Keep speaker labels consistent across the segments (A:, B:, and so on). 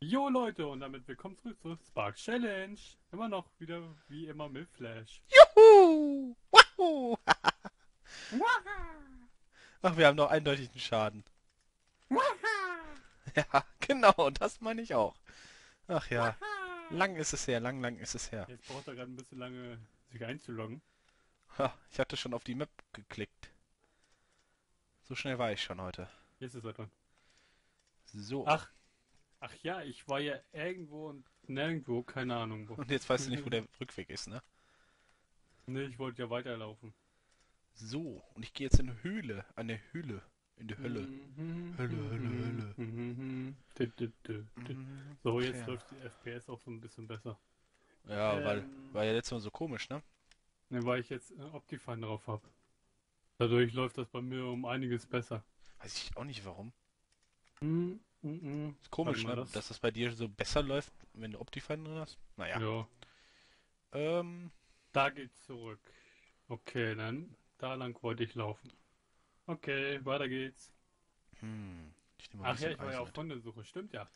A: Jo Leute, und damit willkommen zurück zu Spark Challenge. Immer noch wieder wie immer mit Flash.
B: Juhu! Wahoo!
A: Waha!
B: Ach, wir haben doch eindeutig einen Schaden.
A: Waha!
B: Ja, genau, das meine ich auch. Ach ja,
A: Waha!
B: lang ist es her, lang ist es her.
A: Jetzt braucht er gerade ein bisschen lange, sich einzuloggen.
B: Ha, ich hatte schon auf die Map geklickt. So schnell war ich schon heute.
A: Jetzt ist er dran.
B: So,
A: Ach, ach ja, ich war ja irgendwo und nirgendwo, keine Ahnung wo.
B: und jetzt weißt du nicht, wo der Rückweg ist, ne?
A: Ne, ich wollte ja weiterlaufen.
B: So, und ich gehe jetzt in eine Höhle. Eine Höhle. In die Hölle. Hölle, Hölle, Hölle.
A: So, jetzt
B: Okay.
A: läuft die FPS auch so ein bisschen besser.
B: Ja, war ja letztes Mal so komisch, ne?
A: Ne, weil ich jetzt Optifine drauf habe. Dadurch läuft das bei mir um einiges besser.
B: Weiß ich auch nicht warum.
A: Mm, mm, mm.
B: Ist
A: Warte
B: komisch,
A: mal,
B: ne?
A: das.
B: Dass das bei dir so besser läuft, wenn du Optifine drin hast. Naja.
A: Ja,
B: Ähm,
A: da geht's zurück. Okay, dann da lang wollte ich laufen. Okay, weiter geht's.
B: Ich nehme mal ein
A: Ach ja,
B: bisschen
A: ich war ja
B: Eisen
A: auf
B: mit.
A: Hundesuche, stimmt ja.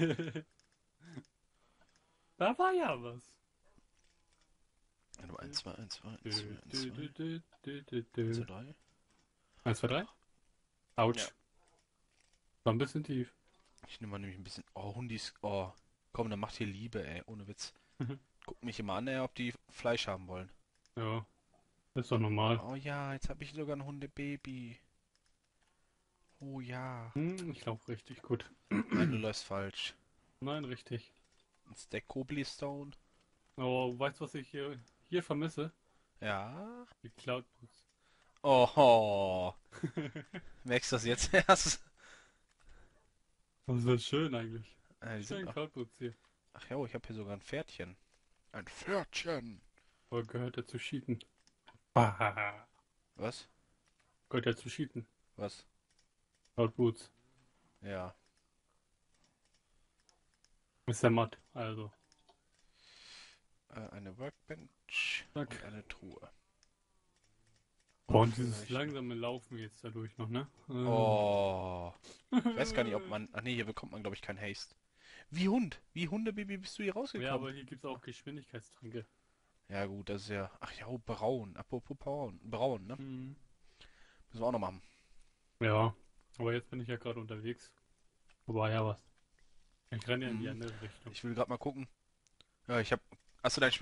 A: Da war ja was.
B: Warte mal, 1, 2, 1, 2, 1, 2,
A: Dü,
B: 1,
A: dü,
B: 2,
A: dü, dü, dü, dü,
B: 1, 2,
A: dü.
B: 3.
A: 1, 2, 3.
B: Ja.
A: Autsch. War ein bisschen tief.
B: Ich nehme mal nämlich ein bisschen. Oh, Hundis. Oh. Komm, dann macht hier Liebe, ey. Ohne Witz. Guck mich immer an, ey, ob die Fleisch haben wollen.
A: Ja, ist doch normal.
B: Oh ja, jetzt habe ich sogar ein Hundebaby. Oh ja.
A: Ich laufe richtig gut.
B: Nein, du läufst falsch.
A: Nein, richtig.
B: Ein Stack Stone.
A: Aber weißt du, was ich hier vermisse?
B: Ja.
A: Die Cloud Boots.
B: Oh. Merkst du das jetzt erst?
A: Das ist das schön eigentlich.
B: Die sind
A: Schön
B: noch.
A: Cloud Boots hier.
B: Ach ja, ich habe hier sogar ein Pferdchen. Ein Pferdchen.
A: Aber gehört ja zu Cheaten. Bahaha.
B: Was?
A: Gehört ja zu Cheaten.
B: Was?
A: Laut Boots.
B: Ja.
A: Ist der matt, also.
B: Eine Workbench und
A: Zack.
B: eine Truhe.
A: Boah,
B: Und
A: und dieses
B: vielleicht noch.
A: langsame Laufen jetzt dadurch noch, ne?
B: Oh. Ich weiß gar nicht, ob man. Ach nee, hier bekommt man, glaube ich, kein Haste. Wie Hund. Wie Hundebaby bist du hier
A: Ja,
B: rausgekommen?
A: aber hier gibt's auch Geschwindigkeitstränke.
B: Ja gut, das ist ja. Ach ja, oh, braun. Apropos braun. Braun, ne?
A: Mhm.
B: Müssen wir auch noch machen.
A: Ja, aber jetzt bin ich ja gerade unterwegs. Wobei ja was. Ich renne ja in die
B: Mhm.
A: andere Richtung.
B: Ich will gerade mal gucken. Ja, ich habe. Hast du deinen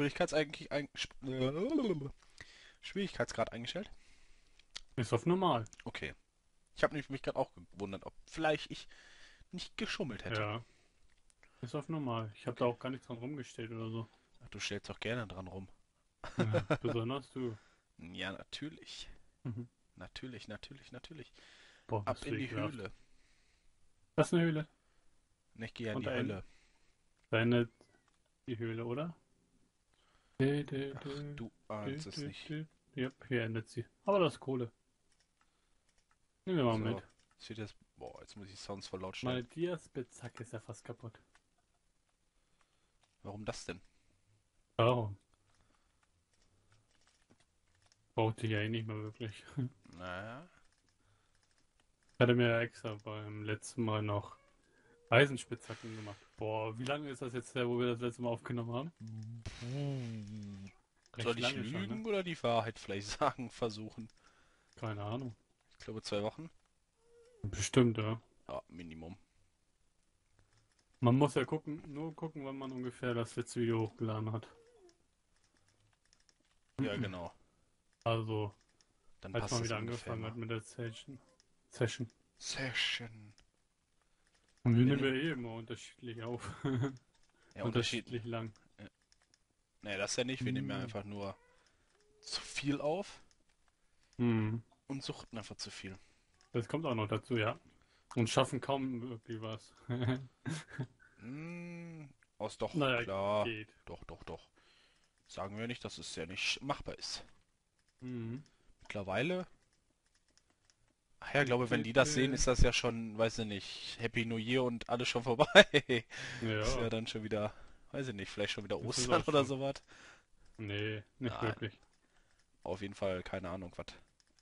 B: Schwierigkeitsgrad eingestellt?
A: Ist auf normal.
B: Okay. Ich habe mich gerade auch gewundert, ob vielleicht ich nicht geschummelt hätte.
A: Ja, ist auf normal. Ich habe da
B: Okay.
A: auch gar nichts dran rumgestellt oder so.
B: Ach, du stellst doch gerne dran rum.
A: Ja, besonders du.
B: Ja, natürlich.
A: Mhm.
B: Natürlich, natürlich, natürlich.
A: Boah,
B: Ab
A: bist du
B: in die
A: ekelhaft.
B: Höhle.
A: Das ist eine Höhle.
B: Ne, ich gehe ja in
A: Und
B: die Hölle.
A: da endet die Höhle, oder? Dü, dü,
B: Ach,
A: dü,
B: du
A: dü,
B: ahnst es
A: dü,
B: nicht.
A: dü. Yep, hier endet sie. Aber das ist Kohle. Nehmen wir mal
B: So,
A: mit.
B: es wird jetzt. Boah, jetzt muss ich Sounds voll laut stellen.
A: Meine Dia-Spitzhacke ist ja fast kaputt.
B: Warum das denn?
A: Warum? Braucht sich ja eh nicht mehr wirklich.
B: Naja.
A: Ich hatte mir ja extra beim letzten Mal noch Eisenspitzhacken gemacht. Boah, wie lange ist das jetzt her, wo wir das letzte Mal aufgenommen haben?
B: Soll
A: Recht
B: ich
A: lange schon, ne?
B: lügen oder die Wahrheit vielleicht sagen versuchen?
A: Keine Ahnung.
B: Ich glaube 2 Wochen.
A: Bestimmt, ja.
B: Ja, Minimum.
A: Man muss ja gucken, nur gucken, wann man ungefähr das letzte Video hochgeladen hat.
B: Ja, genau.
A: Also,
B: Dann
A: als
B: passt
A: man
B: das
A: wieder
B: ungefähr
A: angefangen
B: mal.
A: hat mit der Session.
B: Session.
A: Und wir
B: Wir
A: nehmen ja
B: nehmen.
A: eh immer unterschiedlich auf.
B: Ja, Unterschied.
A: Unterschiedlich lang.
B: Nee, das ja nicht. Wir nehmen ja
A: Hm.
B: einfach nur zu viel auf
A: Hm.
B: und suchten einfach zu viel.
A: Das kommt auch noch dazu, ja. Und schaffen kaum wirklich was.
B: Aus doch,
A: Naja,
B: klar.
A: geht.
B: Doch, doch, doch. Sagen wir nicht, dass es ja nicht machbar ist.
A: Hm.
B: Mittlerweile. Ach ja, glaube, wenn die das sehen, ist das ja schon, weiß ich nicht, Happy New Year und alles schon vorbei. Ist ja
A: Ja,
B: dann schon wieder, weiß ich nicht, vielleicht schon wieder
A: das ist
B: Ostern
A: auch
B: oder
A: schon.
B: sowas.
A: Nee, nicht
B: Nein,
A: wirklich.
B: auf jeden Fall keine Ahnung, was.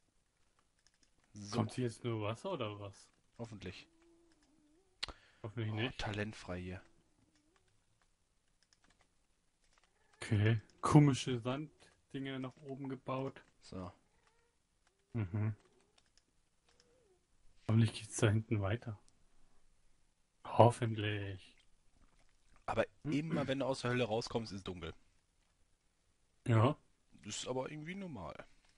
B: So,
A: Kommt hier jetzt nur Wasser oder was?
B: hoffentlich.
A: Hoffentlich
B: Oh,
A: nicht.
B: talentfrei hier.
A: Okay. Komische Sanddinge nach oben gebaut.
B: So.
A: Mhm. Hoffentlich geht's da hinten weiter. Hoffentlich.
B: Aber immer wenn du aus der Hölle rauskommst, ist dunkel.
A: Ja.
B: Das ist aber irgendwie normal.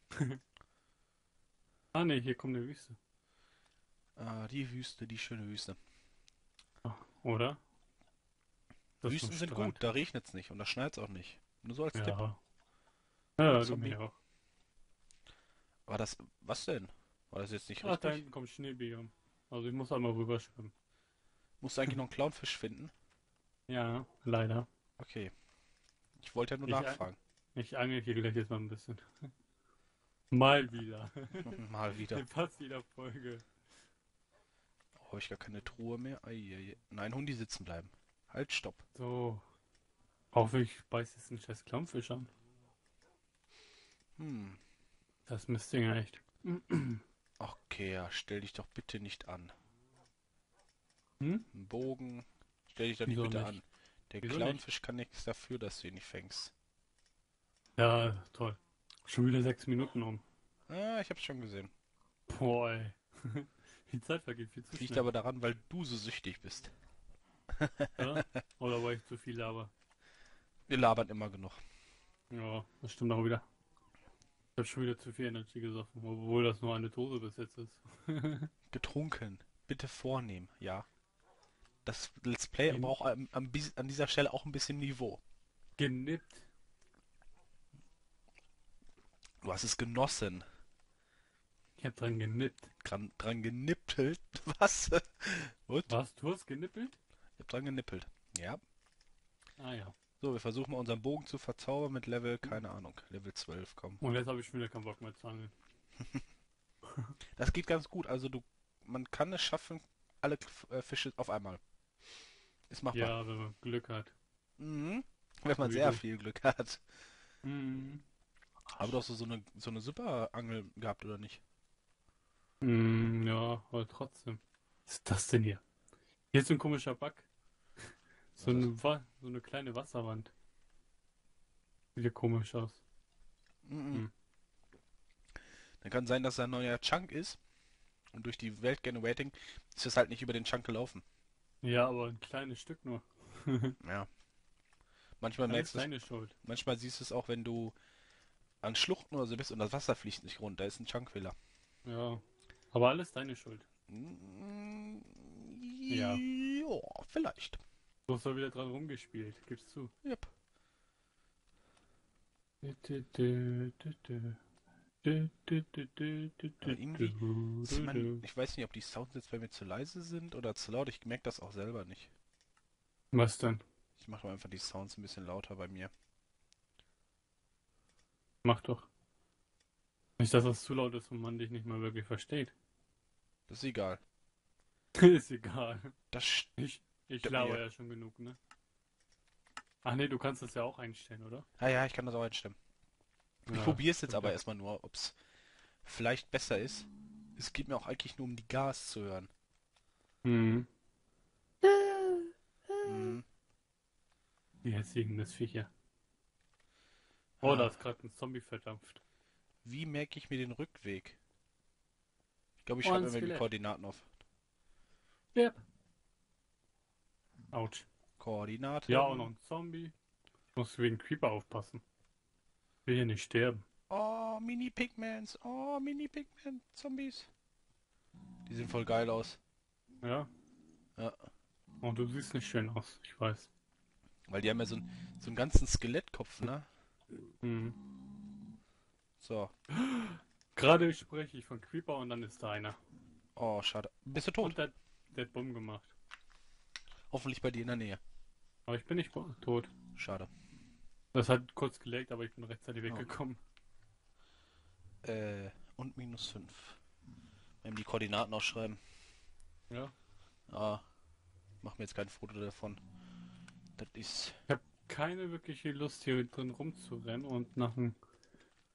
A: Ah ne, hier kommt eine Wüste.
B: Ah, die Wüste, die schöne Wüste.
A: Oder? Das ist
B: Wüsten
A: ein
B: sind
A: Strand.
B: gut, da regnet's nicht und da schneit's auch nicht. Nur so als Tipp.
A: Ja. Ja, du
B: Zombie.
A: mir auch.
B: War das, was denn? War das jetzt nicht
A: Ach, da
B: richtig?
A: hinten kommt Schneebiom. Also ich muss einmal rüber schwimmen.
B: Musst du eigentlich noch einen Clownfisch finden?
A: Ja, leider.
B: Okay. Ich wollte ja nur
A: Ich,
B: nachfragen.
A: ich angel hier gleich jetzt mal ein bisschen. Mal wieder.
B: Mal wieder.
A: In fast jeder Folge.
B: Oh, habe ich gar keine Truhe mehr. Eieiei. Nein, Hundi sitzen bleiben. Halt, stopp.
A: So. Hoffentlich beißt jetzt ein scheiß Klammfisch an.
B: Hm.
A: Das Mistding echt.
B: Okay, ja, stell dich doch bitte nicht an.
A: Hm?
B: Ein Bogen. Stell dich doch nicht
A: Wieso
B: bitte
A: nicht?
B: an. Der
A: Wieso
B: Clownfisch kann nichts dafür, dass du ihn nicht fängst.
A: Ja, toll. Schon wieder 6 Minuten um.
B: Ah, ich hab's schon gesehen.
A: Boah, ey. Die Zeit vergeht viel zu
B: Liegt
A: schnell.
B: aber daran, weil du so süchtig bist.
A: Ja? Oder weil ich zu viel laber.
B: Wir labern immer genug.
A: Ja, das stimmt auch wieder. Ich hab schon wieder zu viel Energy gesoffen, obwohl das nur eine Dose bis jetzt ist.
B: Getrunken. Bitte vornehmen, ja. Das Let's Play
A: Gen
B: braucht an dieser Stelle auch ein bisschen Niveau.
A: genippt.
B: Du hast es genossen.
A: Ich hab dran genippt.
B: Dran genippelt. Was? What?
A: Was? Du hast genippelt?
B: Ich hab dran genippelt. Ja.
A: Ah ja.
B: So, wir versuchen mal unseren Bogen zu verzaubern mit Level, keine Ahnung, Level 12, komm.
A: Und jetzt habe ich schon wieder keinen Bock mehr zu angeln.
B: Das geht ganz gut, also man kann es schaffen, alle Fische auf einmal. Ist machbar.
A: Ja, wenn man Glück hat.
B: Mhm. Wenn man
A: Wie
B: sehr
A: du.
B: viel Glück hat.
A: Mhm.
B: Aber du hast so eine super Angel gehabt, oder nicht?
A: Ja, aber trotzdem. Was ist das denn hier? Hier ist so ein komischer Bug.
B: Was ist das?
A: So eine kleine Wasserwand. Sieht ja komisch aus.
B: Mhm.
A: Hm.
B: Dann kann sein, dass er ein neuer Chunk ist. Und durch die Welt-Generating ist es halt nicht über den Chunk gelaufen.
A: Ja, aber ein kleines Stück nur.
B: Ja. Manchmal
A: Alles
B: merkst du es,
A: deine Schuld.
B: manchmal siehst du es auch, wenn du an Schluchten oder so bist und das Wasser fließt nicht rund. Da ist ein Chunkfehler.
A: Ja. Aber alles deine Schuld.
B: Mm,
A: Ja.
B: Ja, vielleicht.
A: Du hast doch wieder dran rumgespielt. Gib's zu.
B: Yep. Aber irgendwie, ich weiß nicht, ob die Sounds jetzt bei mir zu leise sind oder zu laut. Ich merke das auch selber nicht.
A: Was denn?
B: Ich mache einfach die Sounds ein bisschen lauter bei mir.
A: Mach doch. Nicht, dass das zu laut ist und man dich nicht mal wirklich versteht.
B: Das ist egal.
A: Ist egal.
B: Das
A: Ich
B: stört
A: laber
B: mir.
A: ja schon genug, ne? Ach nee, du kannst das ja auch einstellen, oder?
B: Ah ja, ich kann das auch einstimmen. Ich
A: Ja,
B: probiere es jetzt
A: stimmt
B: aber
A: ja.
B: erstmal nur, ob es vielleicht besser ist. Es geht mir auch eigentlich nur um die Gas zu hören.
A: Mhm.
B: Mhm.
A: Die hässlichen Missviecher. Oh, da
B: Ah,
A: ist gerade ein Zombie verdampft.
B: wie merke ich mir den Rückweg? Ich glaube, ich
A: Oh,
B: schreibe
A: ein
B: mir mal die
A: Skelett.
B: Koordinaten auf.
A: Yep. Autsch. Ja, auch noch
B: Koordinaten.
A: ein Zombie. Ich muss wegen Creeper aufpassen. Ich will hier nicht sterben.
B: Oh, Mini-Pigments. Oh, Mini-Pigment-Zombies. Die sehen voll geil aus.
A: Ja.
B: Ja,
A: Und du siehst nicht schön aus, ich weiß.
B: weil die haben ja so einen ganzen Skelettkopf, ne?
A: Mhm.
B: So.
A: Gerade spreche ich von Creeper und dann ist da einer.
B: Oh, schade. Bist du tot?
A: Und der hat Bumm gemacht.
B: Hoffentlich bei dir in der Nähe.
A: Aber ich bin nicht tot.
B: Schade.
A: Das hat kurz gelegt, aber ich bin rechtzeitig
B: Oh.
A: weggekommen.
B: Und -5. Wir haben die Koordinaten aufschreiben.
A: Ja.
B: Ah, mach mir jetzt kein Foto davon. Das ist.
A: Ich habe keine wirkliche Lust, hier drin rumzurennen und nach einem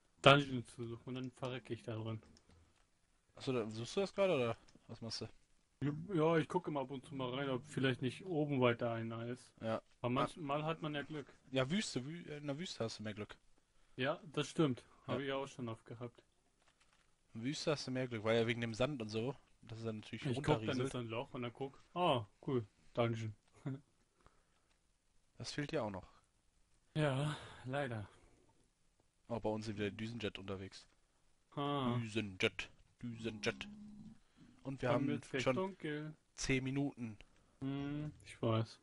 A: Dungeon zu suchen. Und dann verrecke ich da drin.
B: Achso, suchst du das gerade oder was machst du?
A: Ja, ich gucke immer ab und zu mal rein, ob vielleicht nicht oben weiter einer ist.
B: Ja.
A: Aber
B: Ah,
A: manchmal hat man ja Glück.
B: ja, Wüste. In der Wüste hast du mehr Glück.
A: Ja, das stimmt.
B: Ja.
A: Habe ich auch schon oft gehabt.
B: In der Wüste hast du mehr Glück, weil ja wegen dem Sand und so, dass es dann natürlich
A: Ich guck, dann ist
B: runterrieselt.
A: ein Loch und dann guck. Ah, cool. Dungeon.
B: Das fehlt ja auch noch.
A: Ja, leider.
B: Aber bei uns sind wieder Düsenjet unterwegs.
A: Ah,
B: Düsenjet. Düsenjet. Und wir
A: bei mir
B: haben
A: ist recht
B: schon
A: dunkel.
B: 10 Minuten.
A: Ich weiß.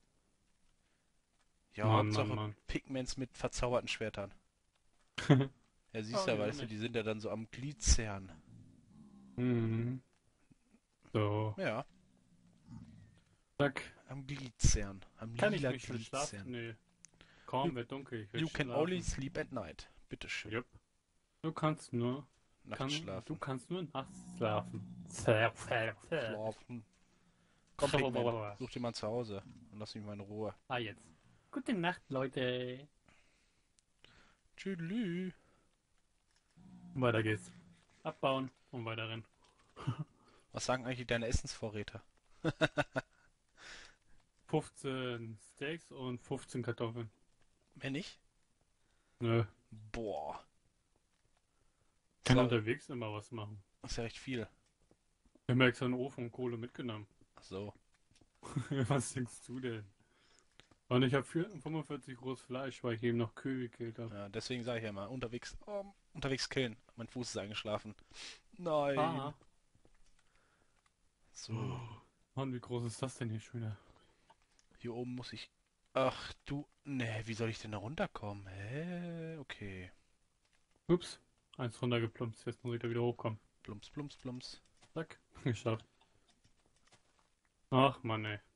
B: Ja,
A: Mann, Mann,
B: Hauptsache
A: Mann.
B: Pigments mit verzauberten Schwertern. Ja, siehst
A: Ah,
B: du,
A: wieso
B: weißt du, die
A: nicht?
B: sind ja dann so am Glitzern.
A: Mhm. So,
B: Ja,
A: zack.
B: am Glitzern. Am
A: Kann ich
B: lila
A: mich schon schlafen?
B: Glitzern.
A: Nee.
B: You,
A: Kaum wird dunkel, ich will
B: you can only
A: schlafen.
B: sleep at night. Bitteschön.
A: Jupp. Du kannst nur,
B: Nachts
A: du
B: schlafen.
A: kannst nur nachts schlafen. Schlafen.
B: Schlafen. Komm, Pigman. Such dir mal zu Hause. Und lass mich mal in Ruhe.
A: Ah, jetzt. Gute Nacht, Leute.
B: Tschüdelü.
A: Weiter geht's. Abbauen und weiter rennen.
B: Was sagen eigentlich deine Essensvorräte?
A: 15 Steaks und 15 Kartoffeln.
B: Mehr nicht?
A: Nö.
B: Boah.
A: Kann unterwegs immer was machen.
B: Das ist ja echt viel.
A: Ich habe mir extra einen Ofen und Kohle mitgenommen.
B: Ach so.
A: Was denkst du denn? Und ich habe 45 groß Fleisch, weil ich eben noch Kühe gekillt habe.
B: Ja, deswegen sage ich ja mal, unterwegs killen. Mein Fuß ist eingeschlafen. Nein.
A: Ah.
B: So,
A: Mann, wie groß ist das denn hier schon wieder?
B: hier oben muss ich... Ach du... Ne, wie soll ich denn da runterkommen? Hä? Okay.
A: Ups. Eins runtergeplumpst, jetzt muss ich da wieder hochkommen.
B: Plumps, plumps, plumps.
A: Zack. Geschafft. Ach Mann, ey.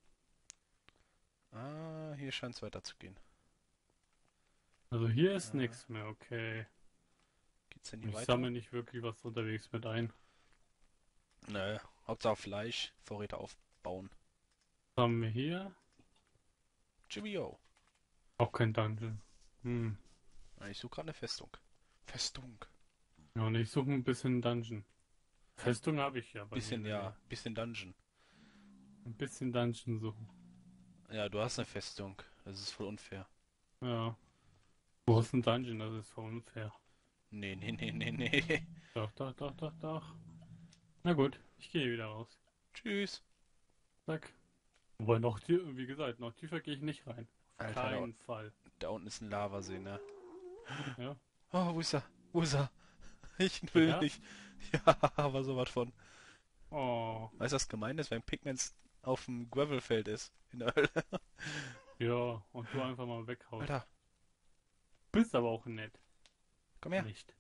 B: Ah, hier scheint es weiterzugehen.
A: Also hier ist
B: Ah,
A: nichts mehr, okay.
B: geht's denn hier
A: Ich
B: weiter?
A: sammle nicht wirklich was unterwegs mit ein.
B: Nö, Hauptsache Fleisch, Vorräte aufbauen.
A: Was haben wir hier?
B: Cheerio.
A: Auch kein Dungeon. Hm.
B: Ich suche gerade eine Festung. Festung.
A: Ja, und ich suche ein bisschen Dungeon.
B: Ein
A: Festung habe ich ja bei mir in
B: bisschen,
A: der Nähe.
B: ja, bisschen Dungeon.
A: Ein bisschen Dungeon suchen.
B: Ja, du hast eine Festung. Das ist voll unfair.
A: Ja. Wo ist ein Dungeon? Das ist voll unfair.
B: Nee, nee, nee, nee, nee.
A: Doch, doch, doch, doch, doch. Na gut, ich gehe wieder raus.
B: Tschüss.
A: Zack. Wobei noch tiefer, wie gesagt, noch tiefer gehe ich nicht rein. Auf
B: Alter,
A: keinen Fall.
B: da unten ist ein Lavasee, ne?
A: Ja.
B: Oh, wo ist er? Wo ist er? Ich will
A: Der?
B: nicht. Ja, aber sowas von.
A: Oh.
B: Weißt du, was gemein ist, wenn Pigments auf dem Gravelfeld ist? In der Hölle.
A: Ja, und du einfach mal weghaust.
B: Alter,
A: Bist aber auch nett.
B: komm her.
A: Nicht.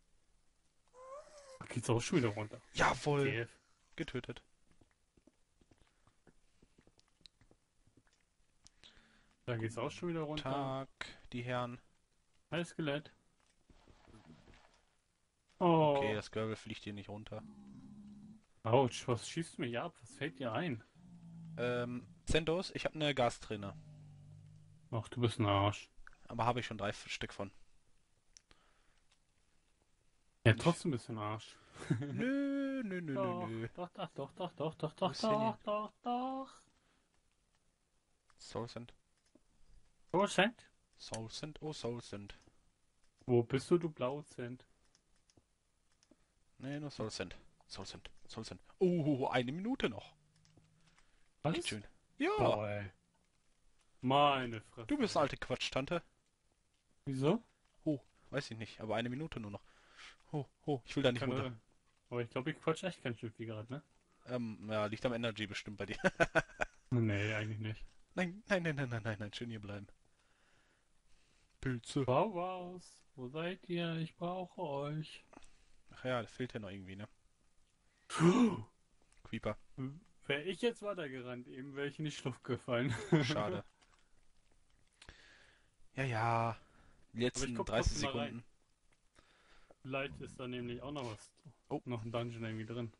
A: Da geht's auch schon wieder runter.
B: Jawohl.
A: GF.
B: Getötet.
A: Da geht's auch schon wieder runter.
B: Tag, die Herren.
A: Hi, Skelett.
B: Okay,
A: Oh.
B: das Gravel fliegt hier nicht runter.
A: Autsch, was schießt du mich ab? Was fällt dir ein?
B: Zentos, ich habe eine Gasträne.
A: Ach, du bist ein Arsch.
B: Aber habe ich schon 3 Stück von.
A: Ja,
B: Ich,
A: trotzdem bist du ein Arsch.
B: nö, nö, nö, nö,
A: Doch,
B: nö.
A: doch, doch, doch, doch, doch, doch,
B: Wo
A: doch,
B: ist denn hier?
A: doch, doch.
B: Soul Sand.
A: Wo Cent?
B: Soul Sand, oh Soul Sand.
A: Wo bist du blau Cent?
B: Nee, nur Soul Sand. Soul Sand, Soul Sand. Oh, 1 Minute noch. Geht
A: Was?
B: schön. Ja,
A: Boah, ey. Meine
B: du bist
A: Fresse.
B: eine alte Quatschtante.
A: Wieso?
B: Oh, weiß ich nicht, aber 1 Minute nur noch. Oh, oh, ich will da nicht runter.
A: Aber ich glaube, ich quatsch echt ganz schön viel gerade, ne?
B: Ja, liegt am Energy bestimmt bei dir.
A: Nee, eigentlich nicht.
B: Nein, nein, nein, nein, nein, nein, nein, schön hier bleiben. Pilze.
A: Wow, wow. Wo seid ihr? Ich brauche euch.
B: Ach ja, da fehlt ja noch irgendwie, ne? Creeper.
A: Wäre ich jetzt weitergerannt, eben wäre ich in die Schlucht gefallen.
B: Schade. Ja, ja. Die
A: Aber ich
B: letzten
A: guck
B: 30
A: trotzdem mal rein.
B: Sekunden.
A: Vielleicht ist da nämlich auch noch was.
B: Oh.
A: Noch ein Dungeon irgendwie drin.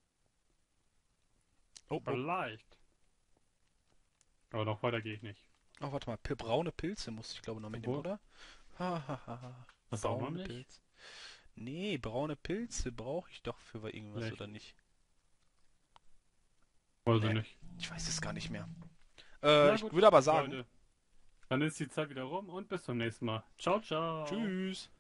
B: Oh, oh.
A: Vielleicht. Aber noch weiter gehe ich nicht.
B: Oh, warte mal. Braune Pilze muss ich glaube noch mitnehmen,
A: Obwohl,
B: oder? Hahaha.
A: das auch noch
B: Braune
A: nicht?
B: Pilze. Nee, braune Pilze brauche ich doch für irgendwas,
A: Vielleicht.
B: oder nicht?
A: Weiß ich
B: Nee,
A: nicht.
B: ich weiß es gar nicht mehr.
A: Na
B: Ich
A: gut,
B: würde aber sagen,
A: Leute. Dann ist die Zeit wieder rum und bis zum nächsten Mal. Ciao, ciao.
B: tschüss.